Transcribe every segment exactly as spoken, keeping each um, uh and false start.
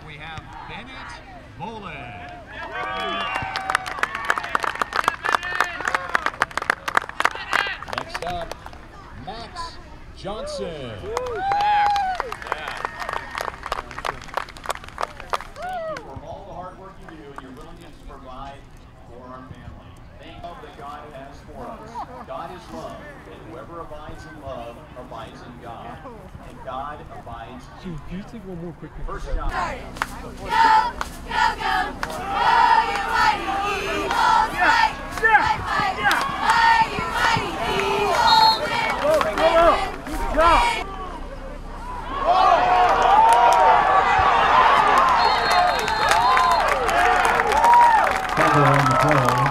we have Bennett Bolin. Next up, Max Johnson. Max. Yeah. Thank you for all the hard work you do and your willingness to provide for our family. Thank you that God has for us. God is love, and whoever abides in love abides in God, and God abides in you. Can you take one more quick picture? First shot. Go, go, go! Oh, you mighty Eagles! Fight, fight, fight! Fight, you mighty Eagles! Go, go, go! Go! Cover on the play.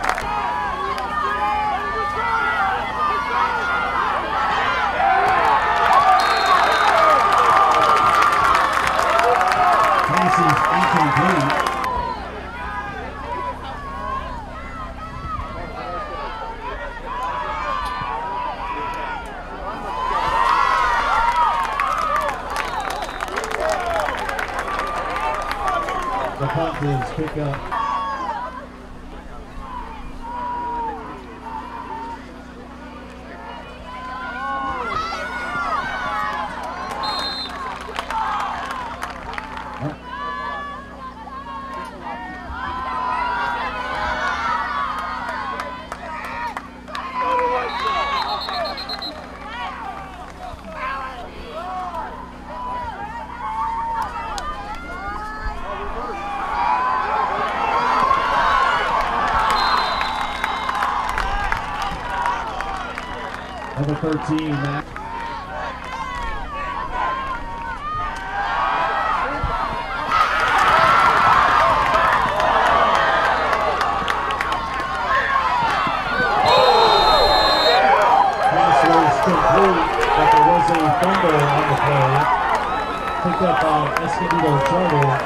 Pass is incomplete. The Pumpkins pick up. Number thirteen, Matt. Pass was complete, but there was a fumble on the play. Picked up by Escondido Charter.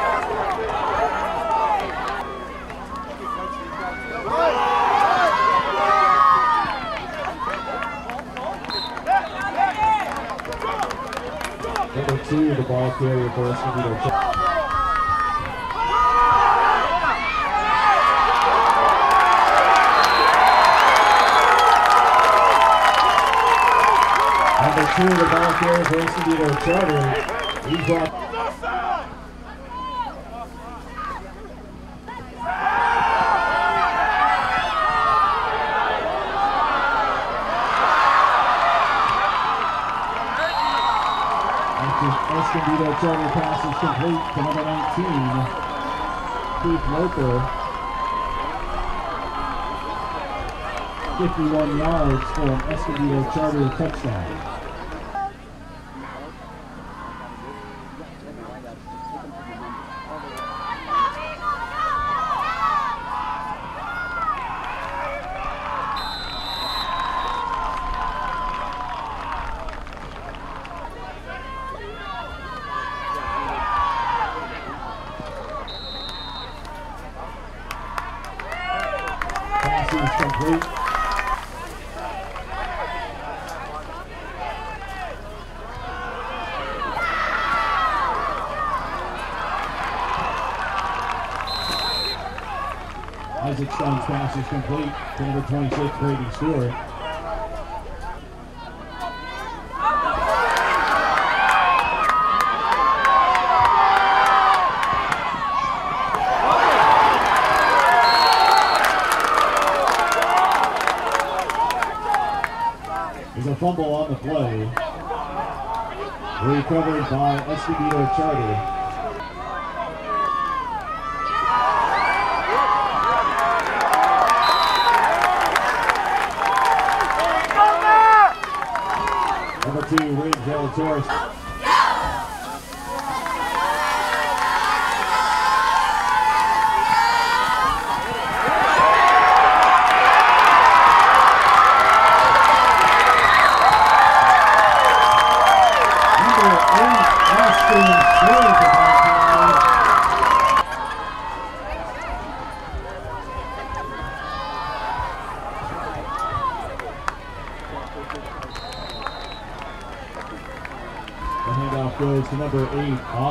Number two, the ball carrier for Escondido Charter. Number two, the ball carrier for Escondido Charter. He brought. Escondido Charter pass is complete to number nineteen, Keith Loper. fifty-one yards for an Escondido Charter touchdown. Pass is complete. Isaac Stone's pass is complete to number twenty-six, Brady Stewart. There's a fumble on the play. Recovered by Escondido Charter. Number two, Wade Zalatoris.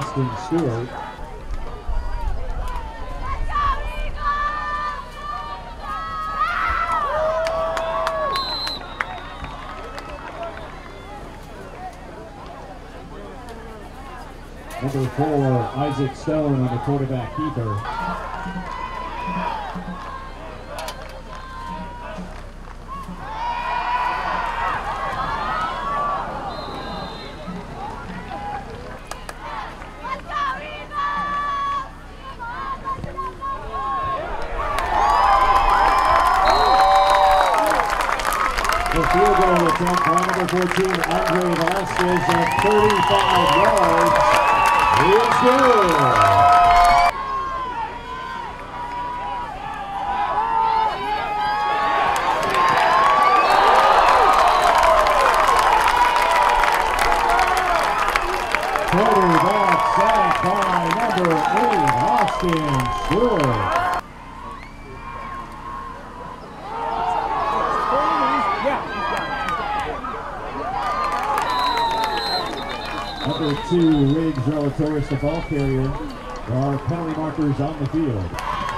Austin Stewart. Number four, Isaac Stone on the quarterback keeper. The field goal attempt by number fourteen, Andre Vasquez at thirty-five yards. It's good. Quarterback sack by number eight, Austin Stewart. Number two, Riggs Relatoris, the ball carrier. There are penalty markers on the field.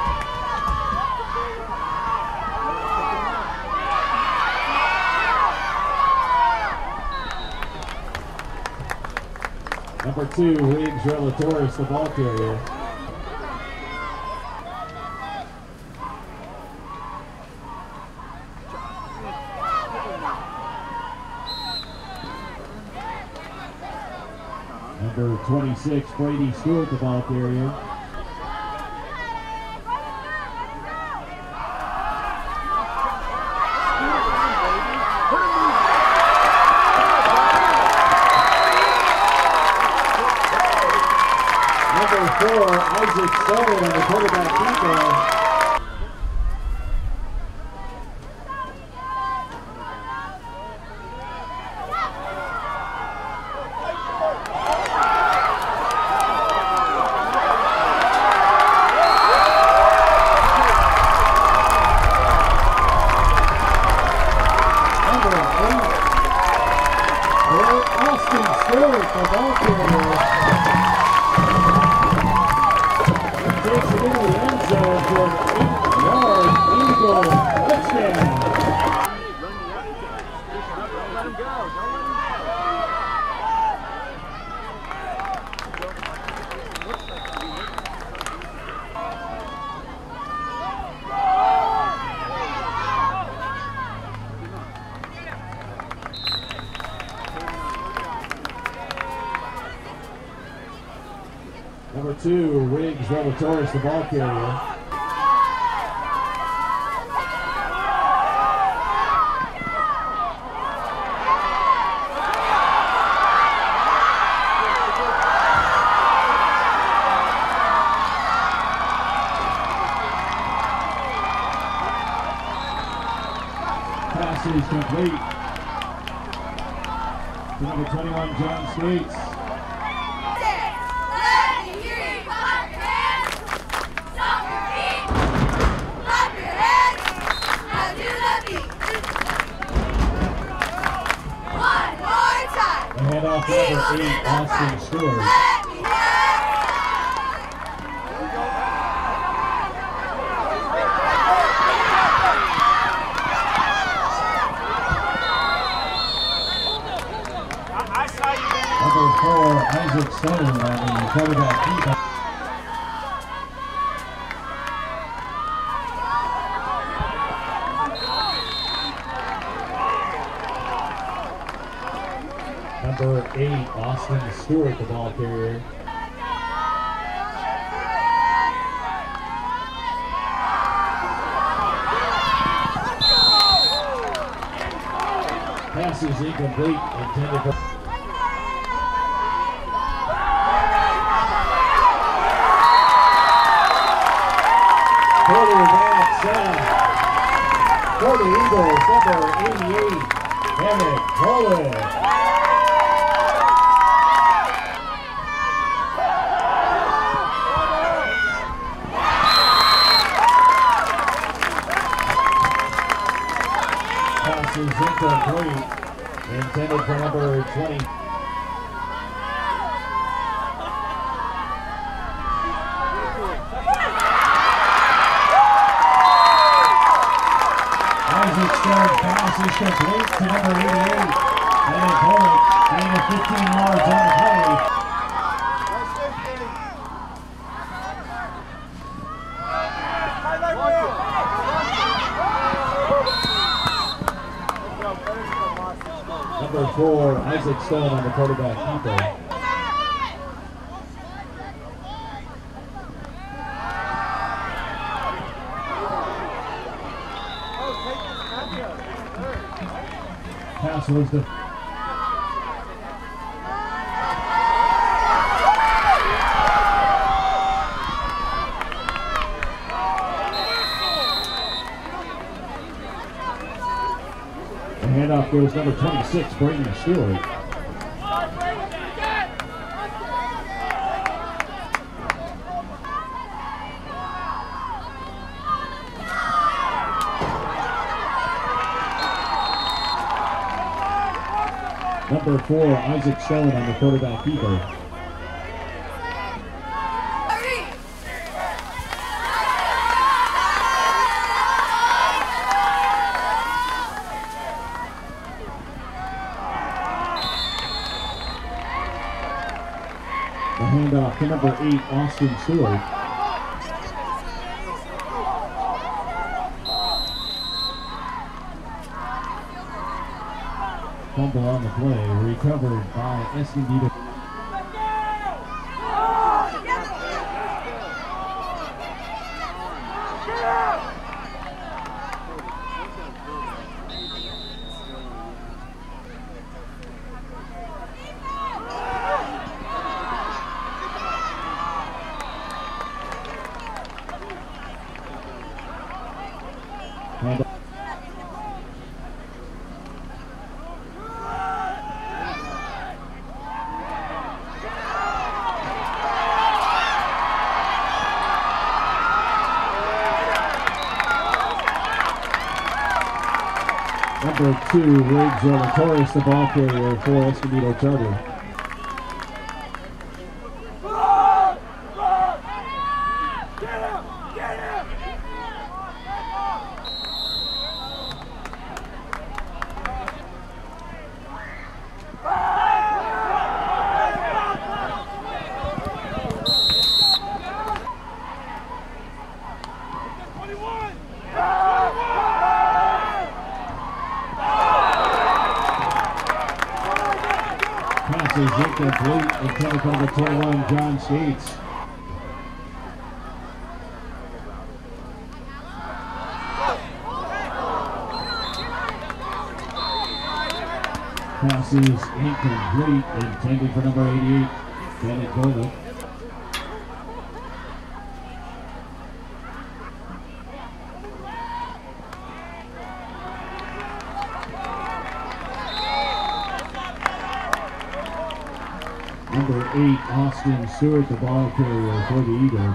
Number two, Riggs Relatoris, the ball carrier. Number twenty-six, Brady Stewart, the ball carrier. Number four, Isaac Stone on the quarterback keeper. Austin Stewart, the ball carrier, takes it into the end zone for an eight-yard Eagle touchdown. Let him go. Don't let him Number two, Riggs Relatoris, the ball carrier. Pass is complete to number twenty-one, John Skates. Head off number eight, Austin Stewart. Number four, Isaac Stone on the quarterback keeper. Number eight, Austin Stewart, the ball carrier. Pass is incomplete, intended for... Quarterback sack for the Eagles, number eighty-eight, Emmett Rowland. Pass is incomplete, intended for number twenty. is complete to number eighty-eight. Bennett Bullock, gain of fifteen yards on the play. Number four, Isaac Stone on the quarterback keeper. Pass was the handoff goes number twenty-six, Brayden Stewart. Number four, Isaac Stone on the quarterback keeper. The handoff to number eight, Austin Stewart. Fumble on the play, recovered by Escondido. And number two, Riggs Zolatoris, the ball carrier for Escondido Charter. Pass is incomplete, intended for number twenty-one, John Skates. Pass is incomplete, intended for number eighty-eight, Bennett Bullock. Number eight, Austin Stewart, the ball carrier for the Eagles.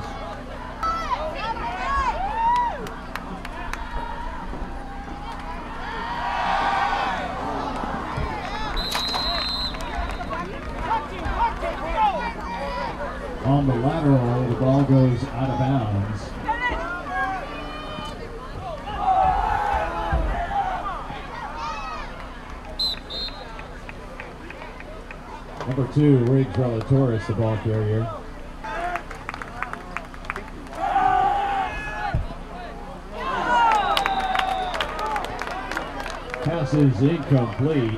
On the lateral, the ball goes out of bounds. Number two, Riggs Zolatoris, the ball carrier. Pass is incomplete.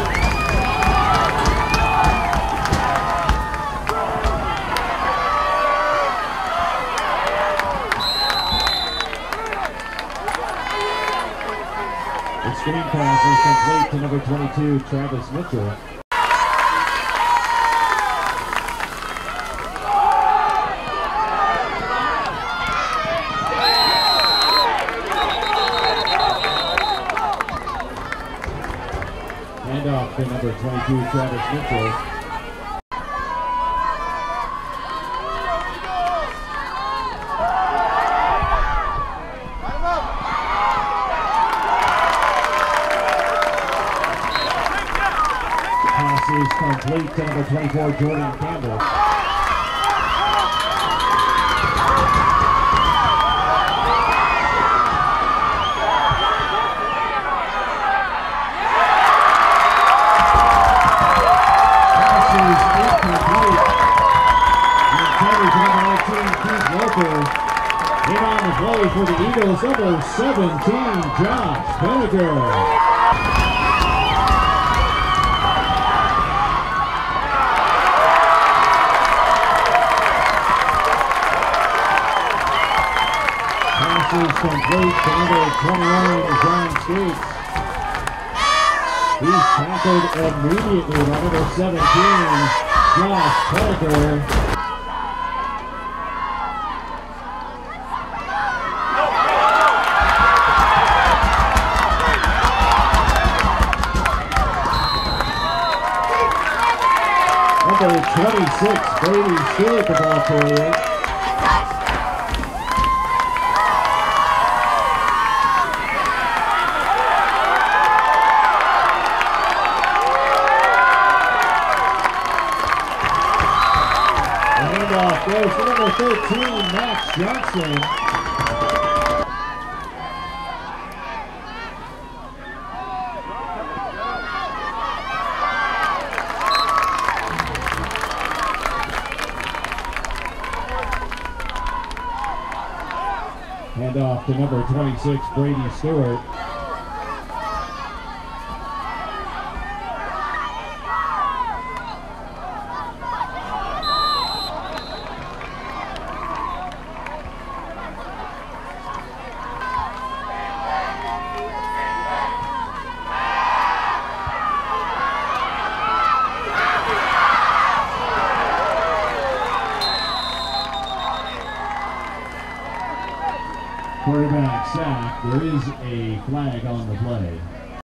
The screen pass is complete to number twenty-two, Travis Mitchell. Handoff to number twenty-two, Travis Mitchell. Pass is complete to number twenty-four, Jordan Campbell. play for the Eagles, number seventeen, Josh Penniger. Passes complete to number twenty-one, John Skates. He's tackled immediately by number seventeen, Josh Penniger. Number twenty-six, Brady Stewart, the ball carrier. Goes to number thirteen, Max Johnson. Hand off to number twenty-six, Brady Stewart. Quarterback sack. There is a flag on the play.